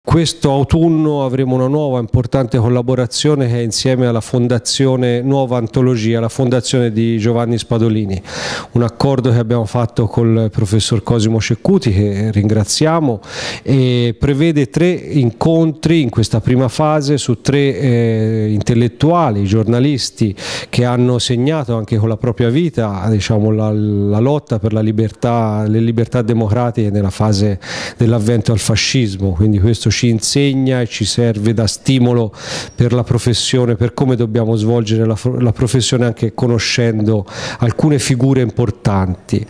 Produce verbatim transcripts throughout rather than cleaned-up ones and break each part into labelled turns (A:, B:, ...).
A: questo autunno avremo una nuova importante collaborazione che è insieme alla Fondazione Nuova Antologia, la Fondazione di Giovanni Spadolini, un accordo che abbiamo fatto col professor Cosimo Ceccuti, che ringraziamo, e prevede tre incontri in questa prima fase su tre eh, intellettuali, giornalisti che hanno segnato anche con la propria vita, diciamo, la, la lotta per la libertà, le libertà democratiche nella fase dell'avvento al fascismo, quindi questo ci insegna e ci serve da stimolo per la professione, per come dobbiamo svolgere la, la professione, anche conoscendo alcune figure importanti.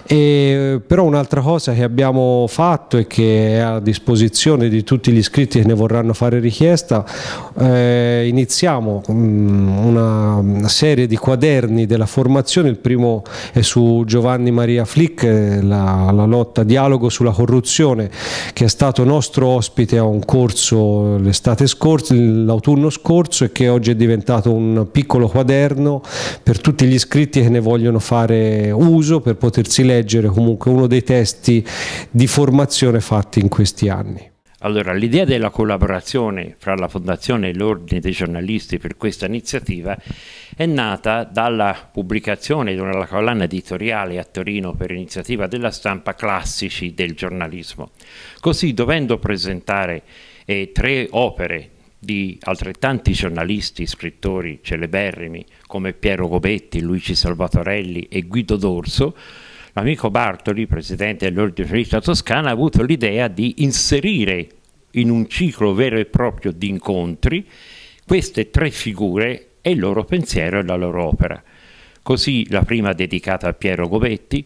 A: E, però un'altra cosa che abbiamo fatto e che è a disposizione di tutti gli iscritti che ne vorranno fare richiesta, eh, iniziamo um, una, una serie di quaderni della formazione. Il primo è su Giovanni Maria Flick, la, la lotta, dialogo sulla corruzione, che è stato nostro ospite a un corso l'estate scorsa, l'autunno scorso, e che oggi è diventato un piccolo quaderno per tutti gli iscritti che ne vogliono fare uso, per potersi leggere comunque uno dei testi di formazione fatti in questi anni.
B: Allora, l'idea della collaborazione fra la Fondazione e l'Ordine dei giornalisti per questa iniziativa è nata dalla pubblicazione di una collana editoriale a Torino per iniziativa della Stampa, Classici del giornalismo. Così, dovendo presentare eh, tre opere di altrettanti giornalisti, scrittori celeberrimi come Piero Gobetti, Luigi Salvatorelli e Guido Dorso, l'amico Bartoli, presidente dell'Ordine Giornalista Toscana, ha avuto l'idea di inserire in un ciclo vero e proprio di incontri queste tre figure e il loro pensiero e la loro opera. Così la prima dedicata a Piero Gobetti,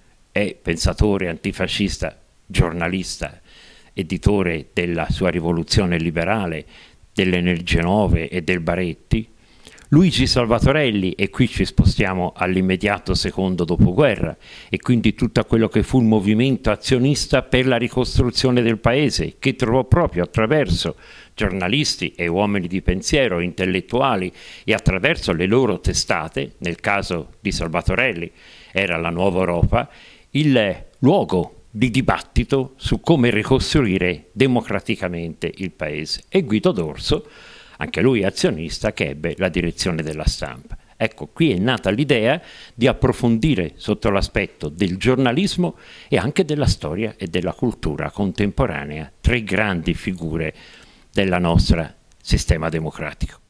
B: è pensatore antifascista, giornalista, editore della sua Rivoluzione Liberale, delle Energie Nuove e del Baretti. Luigi Salvatorelli, e qui ci spostiamo all'immediato secondo dopoguerra, e quindi tutto quello che fu il movimento azionista per la ricostruzione del paese, che trovò proprio attraverso giornalisti e uomini di pensiero, intellettuali, e attraverso le loro testate, nel caso di Salvatorelli era la Nuova Europa, il luogo di dibattito su come ricostruire democraticamente il paese. E Guido Dorso, anche lui azionista, che ebbe la direzione della Stampa. Ecco, qui è nata l'idea di approfondire sotto l'aspetto del giornalismo e anche della storia e della cultura contemporanea tre grandi figure del nostro sistema democratico.